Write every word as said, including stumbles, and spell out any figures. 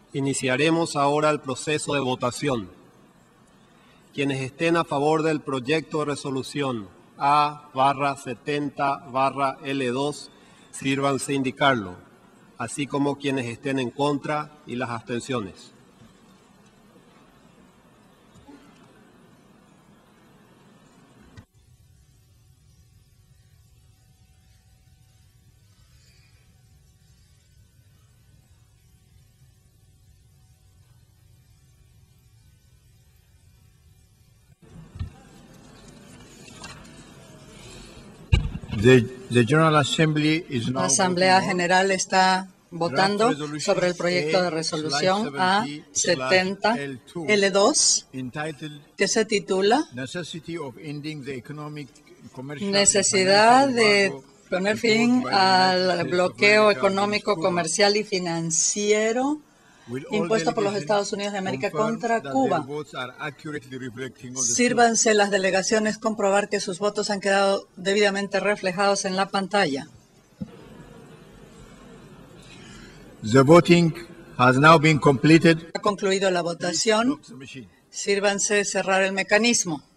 Iniciaremos ahora el proceso de votación. Quienes estén a favor del proyecto de resolución A barra setenta barra L dos, sírvanse indicarlo, así como quienes estén en contra y las abstenciones. The, the General Assembly is now La Asamblea voting on General está votando sobre el proyecto de resolución A setenta L dos, entitled que se titula Necessity of Ending the Economic, Commercial, Necesidad and de Financial poner Embargo fin imposed by the United al States of bloqueo America económico, against Cuba, comercial y financiero will all impuesto por los delegations Estados Unidos de América confirm contra that Cuba. their votes are accurately reflecting on the Sírvanse las delegaciones comprobar que sus votos han quedado debidamente reflejados en la pantalla. The voting has now been completed. Ha concluido la votación. Lock the machine. Sírvanse cerrar el mecanismo.